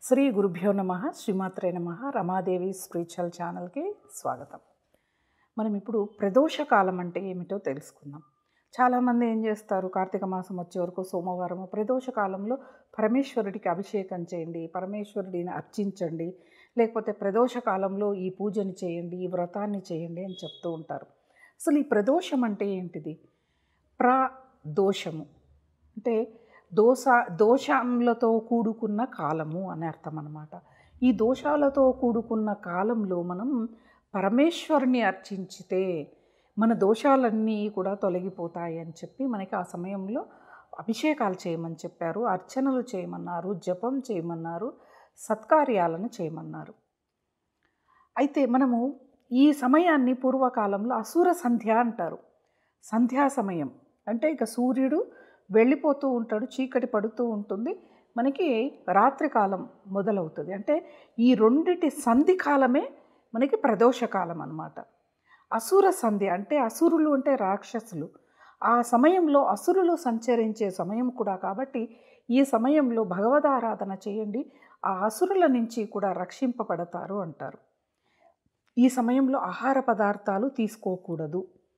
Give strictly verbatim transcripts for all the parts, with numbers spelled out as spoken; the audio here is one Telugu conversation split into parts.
శ్రీ గురుభ్యో నమః, శ్రీమాత్రే నమః. రమాదేవి స్పిరిచువల్ ఛానల్కి స్వాగతం. మనం ఇప్పుడు ప్రదోష కాలం అంటే ఏమిటో తెలుసుకుందాం. చాలామంది ఏం చేస్తారు, కార్తీక మాసం వచ్చే వరకు సోమవారం ప్రదోష కాలంలో పరమేశ్వరుడికి అభిషేకం చేయండి, పరమేశ్వరుడిని అర్చించండి, లేకపోతే ప్రదోష కాలంలో ఈ పూజని చేయండి, ఈ వ్రతాన్ని చేయండి అని చెప్తూ ఉంటారు. అసలు ఈ ప్రదోషం అంటే ఏంటిది? ప్రదోషము అంటే దోష దోషములతో కూడుకున్న కాలము అని అర్థం అన్నమాట. ఈ దోషాలతో కూడుకున్న కాలంలో మనం పరమేశ్వరుని అర్చించితే మన దోషాలన్నీ కూడా తొలగిపోతాయి అని చెప్పి మనకి ఆ సమయంలో అభిషేకాలు చేయమని చెప్పారు, అర్చనలు చేయమన్నారు, జపం చేయమన్నారు, సత్కార్యాలను చేయమన్నారు. అయితే మనము ఈ సమయాన్ని పూర్వకాలంలో అసుర సంధ్య అంటారు. సంధ్యా సమయం అంటే ఇక సూర్యుడు వెళ్ళిపోతూ ఉంటాడు, చీకటి పడుతూ ఉంటుంది, మనకి రాత్రికాలం మొదలవుతుంది. అంటే ఈ రెండిటి సంధి కాలమే మనకి ప్రదోషకాలం అన్నమాట. అసుర సంధ్య అంటే అసురులు అంటే రాక్షసులు. ఆ సమయంలో అసురులు సంచరించే సమయం కూడా కాబట్టి ఈ సమయంలో భగవదారాధన చేయండి, ఆ అసురుల నుంచి కూడా రక్షింపబడతారు అంటారు. ఈ సమయంలో ఆహార పదార్థాలు తీసుకోకూడదు.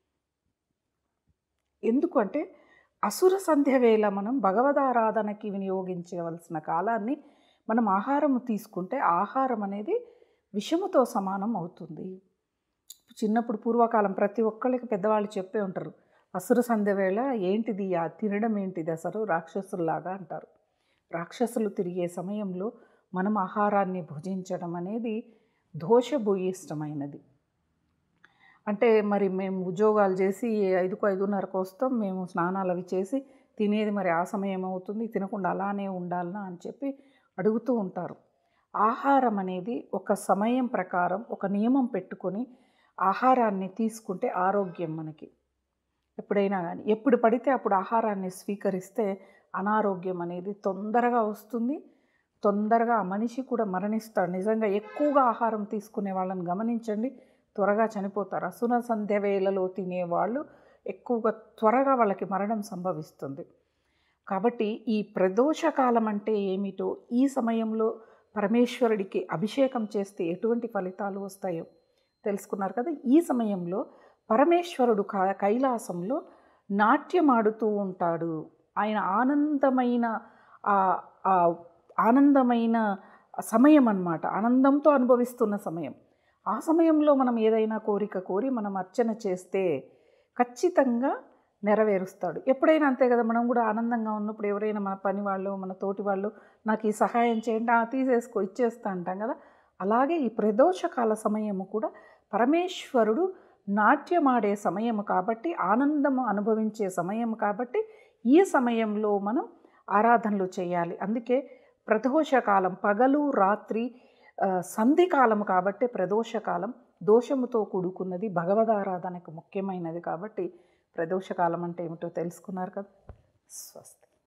ఎందుకంటే అసుర సంధ్య వేళ మనం భగవదారాధనకి వినియోగించవలసిన కాలాన్ని మనం ఆహారము తీసుకుంటే ఆహారం అనేది విషముతో సమానం అవుతుంది. చిన్నప్పుడు పూర్వకాలం ప్రతి ఒక్కళ్ళకి పెద్దవాళ్ళు చెప్పే ఉంటారు, అసుర సంధ్య వేళ ఏంటిది, ఆ తినడం ఏంటిది అసలు రాక్షసుల్లాగా అంటారు. రాక్షసులు తిరిగే సమయంలో మనం ఆహారాన్ని భుజించడం అనేది దోషభూయిష్టమైనది. అంటే మరి మేము ఉద్యోగాలు చేసి ఐదుకు ఐదున్నరకు వస్తాం, మేము స్నానాలు అవి చేసి తినేది మరి ఆ సమయం అవుతుంది, తినకుండా అలానే ఉండాలనా అని చెప్పి అడుగుతూ ఉంటారు. ఆహారం అనేది ఒక సమయం ప్రకారం ఒక నియమం పెట్టుకొని ఆహారాన్ని తీసుకుంటే ఆరోగ్యం మనకి. ఎప్పుడైనా కానీ ఎప్పుడు పడితే అప్పుడు ఆహారాన్ని స్వీకరిస్తే అనారోగ్యం అనేది తొందరగా వస్తుంది, తొందరగా ఆ మనిషి కూడా మరణిస్తాడు. నిజంగా ఎక్కువగా ఆహారం తీసుకునే వాళ్ళని గమనించండి, త్వరగా చనిపోతారు. అసుర సంధ్య వేళలో తినేవాళ్ళు ఎక్కువగా త్వరగా వాళ్ళకి మరణం సంభవిస్తుంది. కాబట్టి ఈ ప్రదోషకాలం అంటే ఏమిటో, ఈ సమయంలో పరమేశ్వరుడికి అభిషేకం చేస్తే ఎటువంటి ఫలితాలు వస్తాయో తెలుసుకున్నారు కదా. ఈ సమయంలో పరమేశ్వరుడు కైలాసంలో నాట్యమాడుతూ ఉంటాడు. ఆయన ఆనందమైన ఆనందమైన సమయం అన్నమాట, ఆనందంతో అనుభవిస్తున్న సమయం. ఆ సమయంలో మనం ఏదైనా కోరిక కోరి మనం అర్చన చేస్తే ఖచ్చితంగా నెరవేరుస్తాడు. ఎప్పుడైనా అంతే కదా, మనం కూడా ఆనందంగా ఉన్నప్పుడు ఎవరైనా మన పని వాళ్ళు మన తోటి వాళ్ళు నాకు ఈ సహాయం చేయండి, ఆ తీసేసుకో ఇచ్చేస్తా అంటాం కదా. అలాగే ఈ ప్రదోషకాల సమయము కూడా పరమేశ్వరుడు నాట్యమాడే సమయము కాబట్టి, ఆనందము అనుభవించే సమయం కాబట్టి ఈ సమయంలో మనం ఆరాధనలు చేయాలి. అందుకే ప్రదోషకాలం పగలు రాత్రి సంధికాలం కాబట్టి ప్రదోషకాలం దోషముతో కూడుకున్నది, భగవదారాధనకు ముఖ్యమైనది కాబట్టి ప్రదోషకాలం అంటే ఏమిటో తెలుసుకున్నారు కదా. స్వస్తి.